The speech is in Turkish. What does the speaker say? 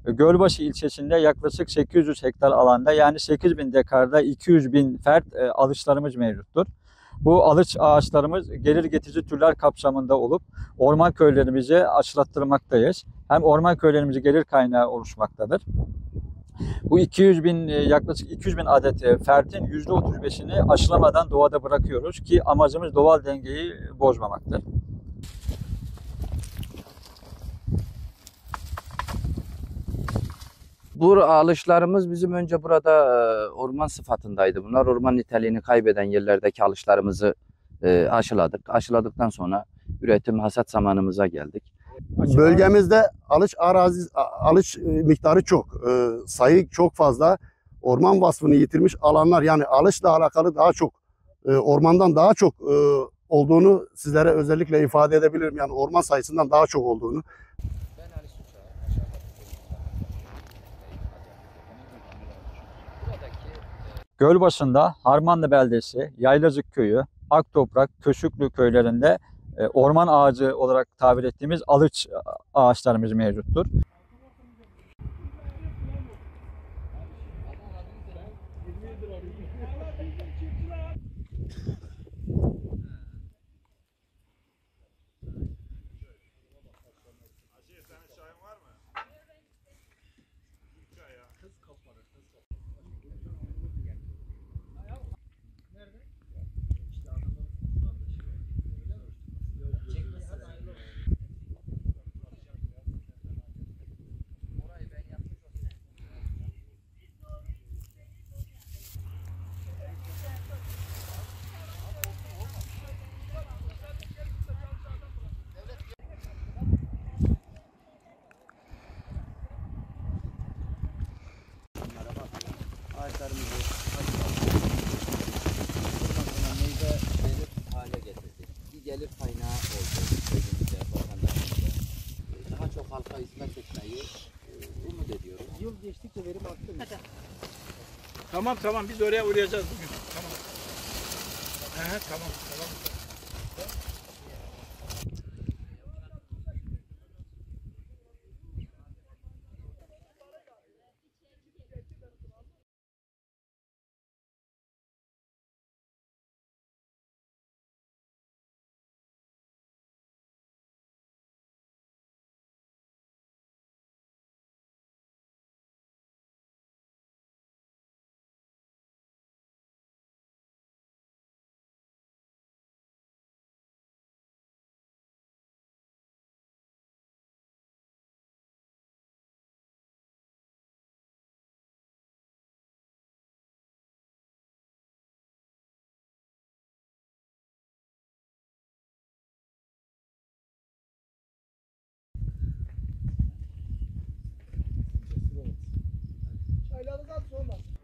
Gölbaşı ilçesinde yaklaşık 800 hektar alanda, yani 8.000 dekarda 200.000 fert alışlarımız mevcuttur. Bu alıç ağaçlarımız gelir getirici türler kapsamında olup orman köylerimize aşılattırmaktayız. Hem orman köylerimize gelir kaynağı oluşmaktadır. Bu 200.000, yaklaşık 200.000 adet fertin %35'ini aşılamadan doğada bırakıyoruz ki amacımız doğal dengeyi bozmamaktır. Bu alışlarımız bizim önce burada orman sıfatındaydı. Bunlar orman niteliğini kaybeden yerlerdeki alışlarımızı aşıladık. Aşıladıktan sonra üretim hasat zamanımıza geldik. Bölgemizde alış miktarı çok. Sayı çok fazla. Orman vasfını yitirmiş alanlar, yani alışla alakalı daha çok, ormandan daha çok olduğunu sizlere özellikle ifade edebilirim. Yani orman sayısından daha çok olduğunu. Gölbaşı'nda Harmanlı Beldesi, Yaylacık Köyü, Aktoprak, Köşüklü köylerinde orman ağacı olarak tabir ettiğimiz alıç ağaçlarımız mevcuttur. Ağaçlarımızı bundan sonra meyve verir hale getirdik. Bir gelir kaynağı oldu köyümüzde, vatandaşımıza. Daha çok halka hizmet etmeyi umut ediyoruz. Yıl geçtikçe verim arttı mı? Tamam tamam, biz oraya uğrayacağız bugün. Tamam. Tamam. Çaylarınızdan sormaz.